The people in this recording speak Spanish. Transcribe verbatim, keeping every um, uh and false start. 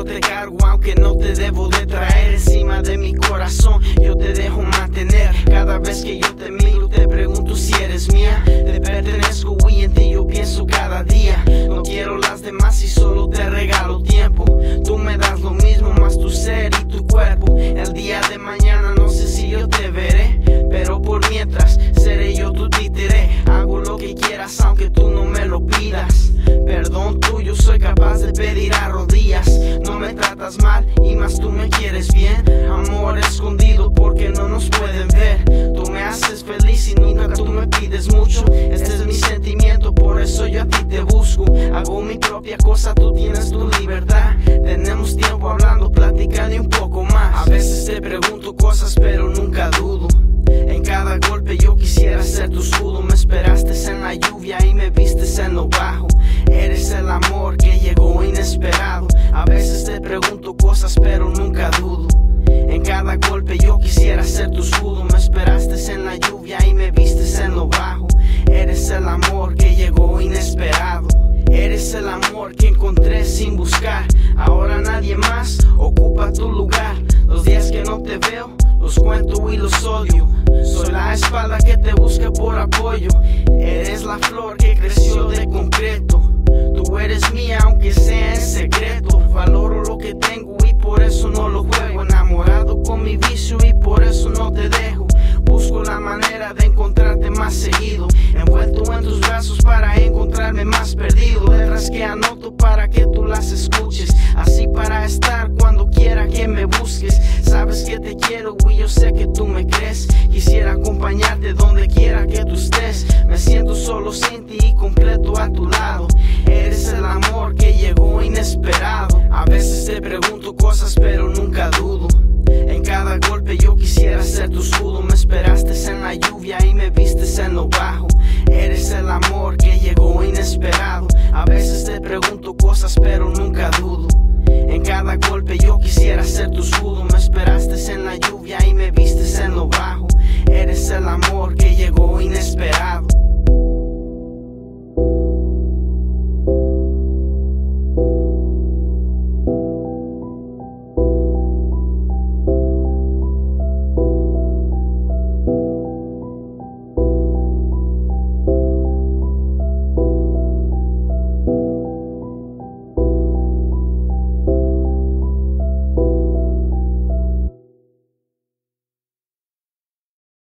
te cargo aunque no te debo de traer. Encima de mi corazón yo te dejo mantener. Cada vez que yo te miro te pregunto si eres mía. Te pertenezco y en ti yo pienso cada día. No quiero las demás y solo te regalo tiempo. Tú me das lo mismo más tu ser y tu cuerpo. El día de mañana no sé si yo te veré, pero por mientras seré yo tu títere. Hago lo que quieras aunque tú no me lo pidas. Perdón tuyo soy capaz de pedir a rodillas. No me tratas mal y más tú me quieres bien. Amor escondido porque no nos pueden ver. Tú me haces feliz y nunca tú me pides mucho. Este es mi sentimiento, por eso yo a ti te busco. Hago mi propia cosa, tú tienes tu libertad. Tenemos tiempo hablando, platicando y un poco más. A veces te pregunto cosas pero nunca dudo. En cada golpe yo quisiera ser tu escudo. Me esperaste en la lluvia y me vistes en lo bajo. Eres el amor que llegó inesperado. A veces te pregunto cosas pero nunca dudo. En cada golpe yo quisiera ser tu escudo. Me esperaste en la lluvia y me vistes en lo bajo. Eres el amor que llegó inesperado. Eres el amor que encontré sin buscar. Ahora nadie más ocupa tu lugar. Los días que no te veo los cuento y los odio. Soy la espalda que te busca por apoyo. Eres la flor que creció de concreto. Tú eres mía aunque sea en secreto. Valoro lo que tengo y por eso no lo juego. Enamorado con mi vicio y por eso no te dejo. Busco la manera de encontrarte más seguido. Envuelto en tus brazos para encontrarme más perdido. Letras que anoto para que tú las escuches. Así para estar cuando quiera que me busques. Sabes que te quiero y yo sé que tú me crees. Quisiera acompañarte donde quiera que tú estés. Me siento solo sin ti y completo a tu lado. Eres el amor que llegó inesperado. A veces te pregunto cosas pero nunca dudo. En cada golpe yo quisiera ser tu escudo. Me esperaste en la lluvia y me vistes en lo bajo. Eres el amor que llegó inesperado. A veces te pregunto cosas pero nunca dudo. En cada golpe yo quisiera ser tu escudo. Me esperaste en la lluvia y me vistes en lo bajo. Eres el amor que llegó inesperado.